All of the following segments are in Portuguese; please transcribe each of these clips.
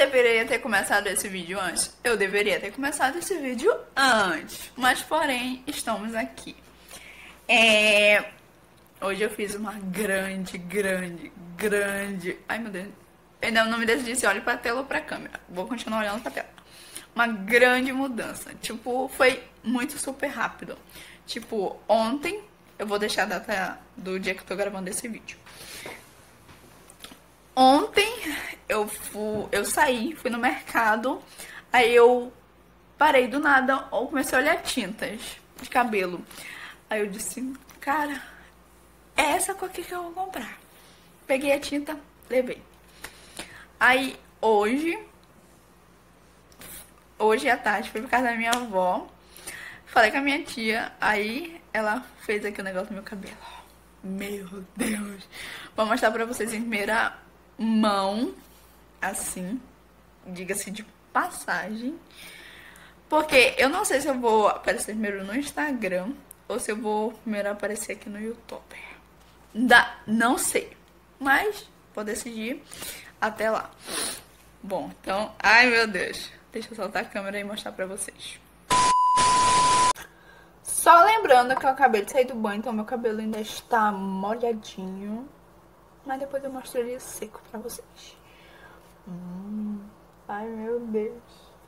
deveria ter começado esse vídeo antes? Eu deveria ter começado esse vídeo antes. Mas, porém, estamos aqui. Hoje eu fiz uma grande... Ai, meu Deus. Ainda não me decidi se olho pra tela ou pra câmera. Vou continuar olhando pra tela. Uma grande mudança. Tipo, foi muito super rápido. Tipo, ontem... Eu vou deixar a data do dia que eu tô gravando esse vídeo. Ontem eu saí, fui no mercado, aí eu parei do nada, ou comecei a olhar tintas de cabelo. Aí eu disse, cara, é essa cor aqui que eu vou comprar. Peguei a tinta, levei. Aí hoje à tarde, fui pra casa da minha avó, falei com a minha tia, aí ela fez aqui o negócio no meu cabelo. Meu Deus! Vou mostrar pra vocês em primeira mão, assim, diga-se de passagem, porque eu não sei se eu vou aparecer primeiro no Instagram ou se eu vou primeiro aparecer aqui no YouTube. Não sei, mas vou decidir até lá. Bom, então, ai meu Deus, deixa eu soltar a câmera e mostrar pra vocês. Só lembrando que eu acabei de sair do banho, então meu cabelo ainda está molhadinho. Mas depois eu mostro ele seco pra vocês. Ai, meu Deus.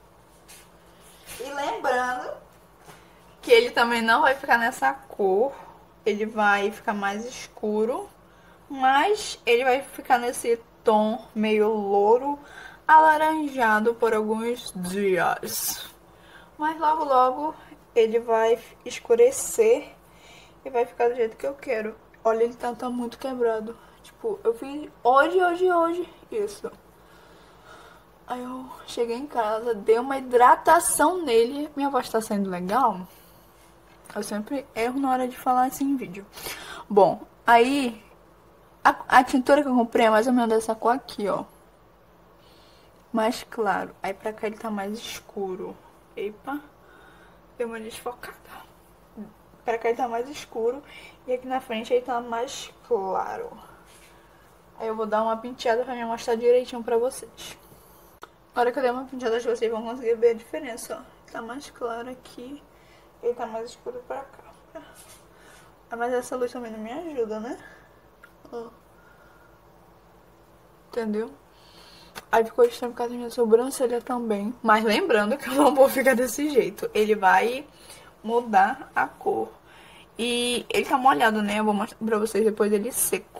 E lembrando que ele também não vai ficar nessa cor. Ele vai ficar mais escuro. Mas ele vai ficar nesse tom meio louro, alaranjado por alguns dias. Mas logo, logo ele vai escurecer e vai ficar do jeito que eu quero. Olha, ele tá muito quebrado. Tipo, eu fiz hoje isso. Aí eu cheguei em casa, dei uma hidratação nele. Minha voz tá saindo legal? Eu sempre erro na hora de falar assim em vídeo. Bom, aí a tintura que eu comprei é mais ou menos dessa cor aqui, ó. Mais claro. Aí pra cá ele tá mais escuro. Epa, deu uma desfocada. Pra cá ele tá mais escuro e aqui na frente ele tá mais claro. Aí eu vou dar uma penteada pra me mostrar direitinho pra vocês. Agora que eu dei uma penteada, vocês vão conseguir ver a diferença, ó. Tá mais claro aqui, ele tá mais escuro pra cá. Mas essa luz também não me ajuda, né? Ó. Entendeu? Aí ficou estranho por causa da minha sobrancelha também. Mas lembrando que eu não vou ficar desse jeito. Ele vai mudar a cor. E ele tá molhado, né? Eu vou mostrar pra vocês depois ele seco.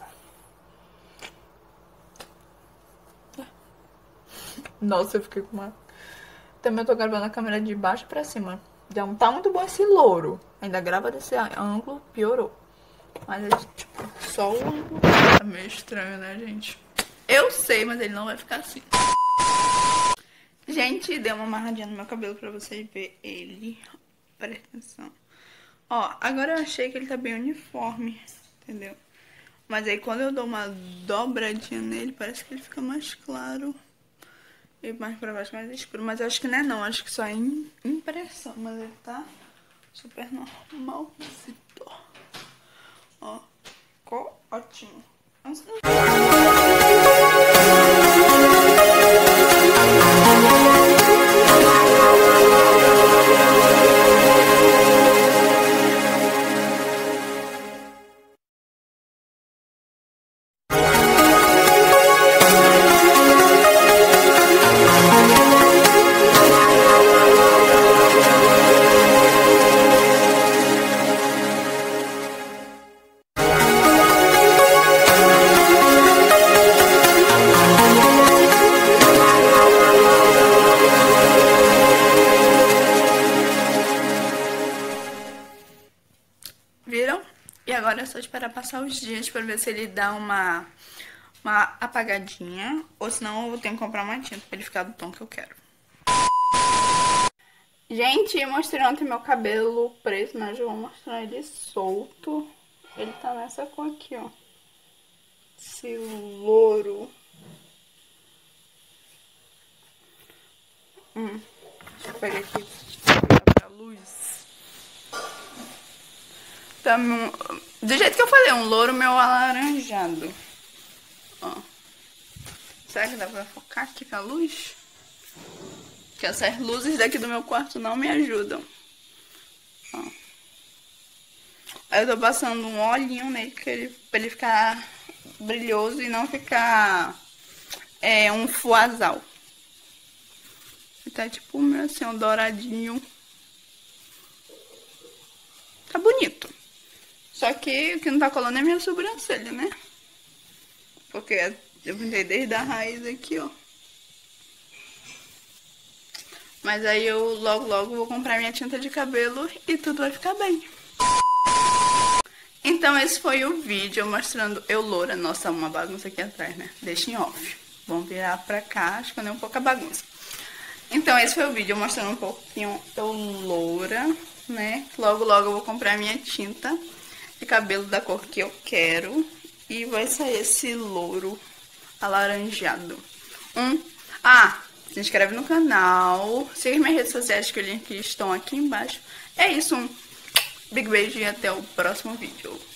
Nossa, eu fiquei com uma... Também eu tô gravando a câmera de baixo pra cima. Já não tá muito bom esse louro. Ainda grava desse ângulo, piorou. Mas é tipo, só o ângulo. Tá meio estranho, né, gente? Eu sei, mas ele não vai ficar assim. Gente, dei uma amarradinha no meu cabelo pra vocês verem ele. Presta atenção. Ó, agora eu achei que ele tá bem uniforme, entendeu? Mas aí quando eu dou uma dobradinha nele, parece que ele fica mais claro. E mais pra baixo, mais escuro. Mas eu acho que não é não, acho que só é impressão. Mas ele tá super normal. Ó, ficou ótimo. Viram? E agora é só esperar passar os dias pra ver se ele dá uma apagadinha. Ou senão eu tenho que comprar uma tinta pra ele ficar do tom que eu quero. Gente, eu mostrei ontem meu cabelo preto, mas eu vou mostrar ele solto. Ele tá nessa cor aqui, ó. Esse louro. Deixa eu pegar aqui pra luz. Tá, do jeito que eu falei, um louro meio alaranjado. Ó. Será que dá pra focar aqui com a luz? Que essas luzes daqui do meu quarto não me ajudam. Ó. Aí eu tô passando um olhinho nele pra ele ficar brilhoso e não ficar um fuazal. Tá tipo assim, um douradinho. Tá bonito. Só que o que não tá colando é minha sobrancelha, né? Porque eu pintei desde a raiz aqui, ó. Mas aí eu logo vou comprar minha tinta de cabelo e tudo vai ficar bem. Então esse foi o vídeo mostrando eu loura. Nossa, uma bagunça aqui atrás, né? Deixa em off. Vamos virar pra cá, esconder um pouco a bagunça. Então esse foi o vídeo mostrando um pouquinho eu loura, né? Logo eu vou comprar minha tinta de cabelo da cor que eu quero. E vai sair esse louro alaranjado. Se inscreve no canal, siga minhas redes sociais que os links estão aqui embaixo. É isso, um big beijo e até o próximo vídeo.